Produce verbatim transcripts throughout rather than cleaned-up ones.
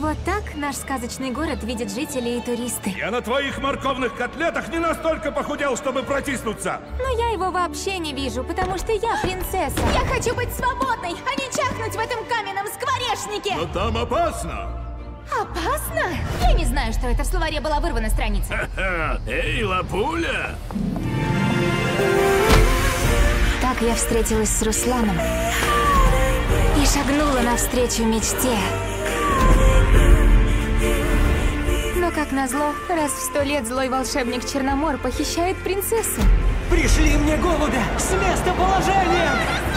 Вот так наш сказочный город видят жители и туристы. Я на твоих морковных котлетах не настолько похудел, чтобы протиснуться. Но я его вообще не вижу, потому что я принцесса. Я хочу быть свободной, а не чахнуть в этом каменном скворечнике. Но там опасно. Опасно? Я не знаю, что это в словаре была вырвана страница. Ха-ха. Эй, лапуля! Так я встретилась с Русланом и шагнула навстречу мечте. Но, как назло, раз в сто лет злой волшебник Черномор похищает принцессу. Пришли мне голубя с местоположением!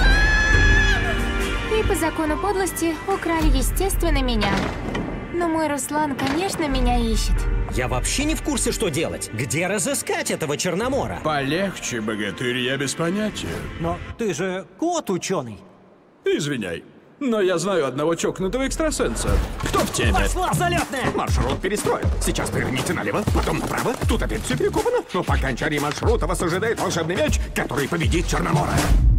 И по закону подлости украли, естественно, меня. Но мой Руслан, конечно, меня ищет. Я вообще не в курсе, что делать. Где разыскать этого Черномора? Полегче, богатырь, я без понятия. Но ты же кот-ученый. Извиняй, но я знаю одного чокнутого экстрасенса. Кто в теме? Пошла залетная! Маршрут перестроен. Сейчас поверните налево, потом направо. Тут опять все перекопано. Но по окончании маршрута вас ожидает волшебный мяч, который победит Черномора.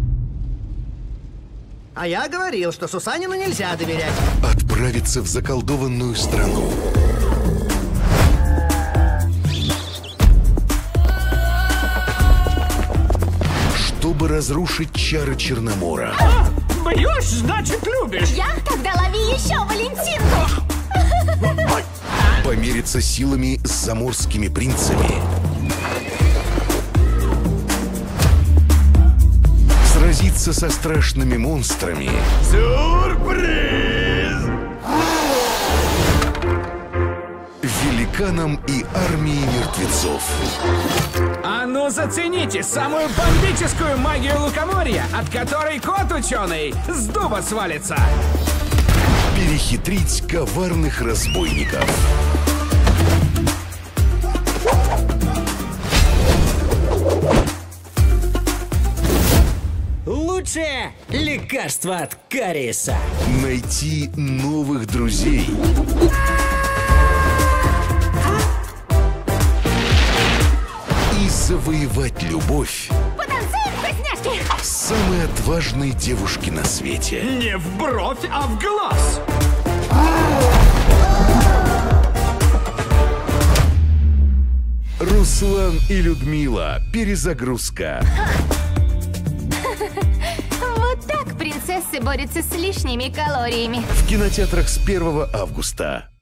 А я говорил, что Сусанину нельзя доверять. Отправиться в заколдованную страну. Чтобы разрушить чары Черномора. А, бьешь, значит любишь. Я? Тогда лови еще Валентинку. Помериться силами с заморскими принцами. Сразиться со страшными монстрами. Сюрприз! Великаном и армией мертвецов. А ну зацените самую бомбическую магию лукоморья, от которой кот-ученый с дуба свалится. Перехитрить коварных разбойников. Лучшее лекарство от кариеса. Найти новых друзей. И завоевать любовь. Потанцуем, вкусняшки! Самой отважной девушки на свете. Не в бровь, а в глаз. Руслан и Людмила. Перезагрузка. Вот так принцессы борются с лишними калориями. В кинотеатрах с первого августа.